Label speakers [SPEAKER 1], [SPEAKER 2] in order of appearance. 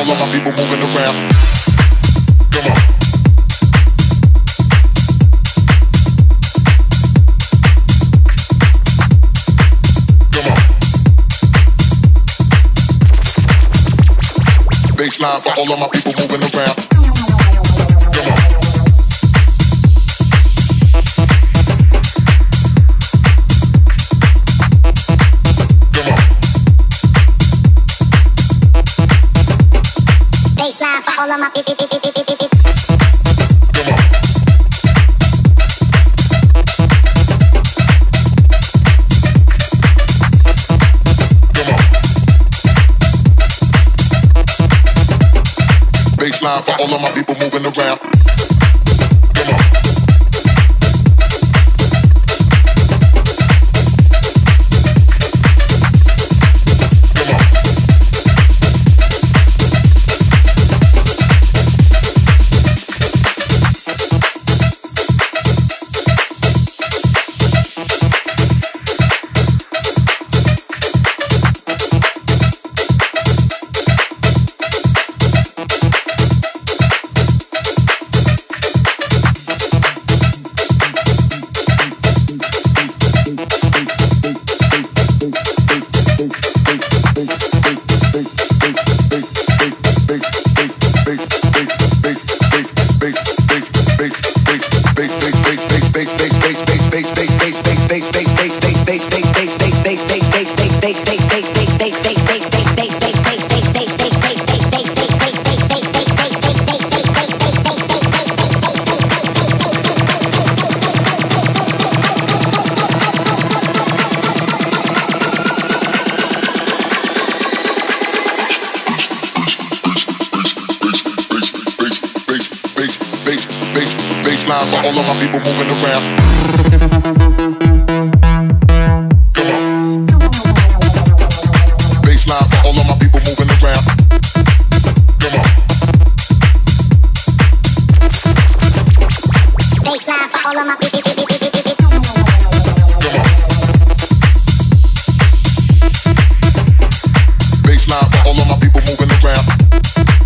[SPEAKER 1] all of my people moving around. Come on. Come on. Baseline for all of my people moving around. Come on.
[SPEAKER 2] Baseline for all of my people.
[SPEAKER 1] Come on. Come on. Baseline for all of my people moving around. Come on. Baseline for all of my people moving around. Come on. Baseline for all of my people moving around. Come on.
[SPEAKER 2] Baseline for all of my people.
[SPEAKER 1] Come on. Baseline for all of my people moving around.